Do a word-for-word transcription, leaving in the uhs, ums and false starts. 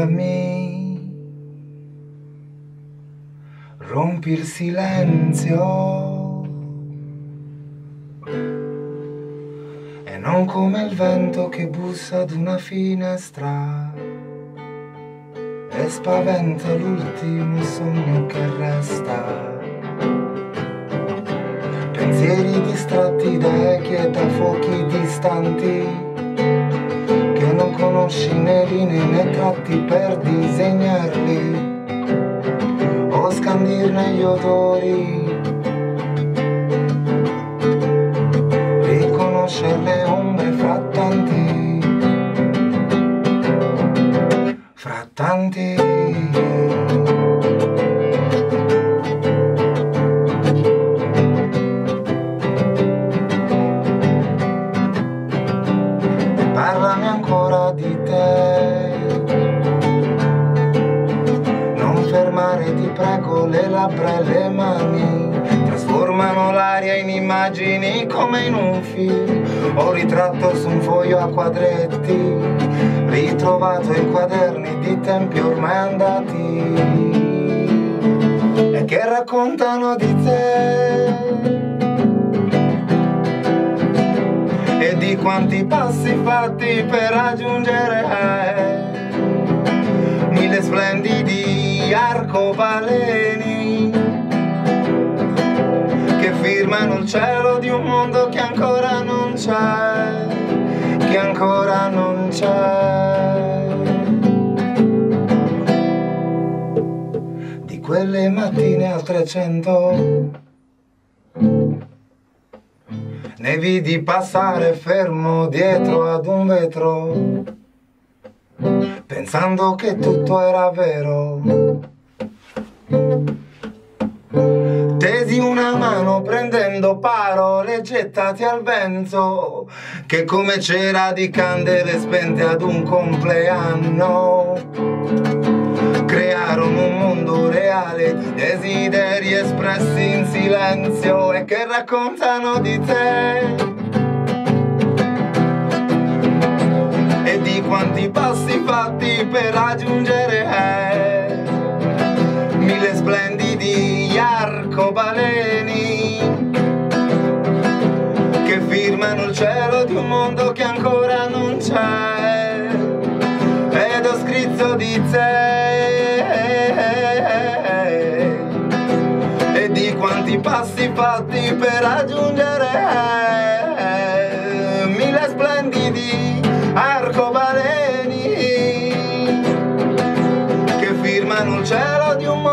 parlami, rompi il silenzio e non come il vento che bussa ad una finestra e spaventa l'ultimo sogno che resta. Pensieri distratti da echi e da fuochi distanti che non conosci né linee né tratti per disegnarli o scandirne gli odori, riconoscere le ombre fra tanti, fra tanti. Parlami ancora di te, non fermare ti prego le labbra e le mani, trasformano l'aria in immagini come in un film, ho ritratto su un foglio a quadretti, ritrovato in quaderni di tempi ormai andati e che raccontano di te e di quanti passi fatti per raggiungere eh, mille splendidi arcobaleni che firmano il cielo di un mondo che ancora non c'è, che ancora non c'è. Di quelle mattine al trecento ne vidi passare fermo dietro ad un vetro, pensando che tutto era vero. Tesi una mano prendendo parole gettate al vento, che come cera di candele spente ad un compleanno crearono un mondo reale di desideri espressi in silenzio e che raccontano di te e di quanti passi fatti per raggiungere eh, mille splendidi arcobaleni che firmano il cielo di un mondo che ancora non c'è. Ed ho scritto di te e di quanti passi fatti per raggiungere eh, mille splendidi arcobaleni che firmano il cielo di un mondo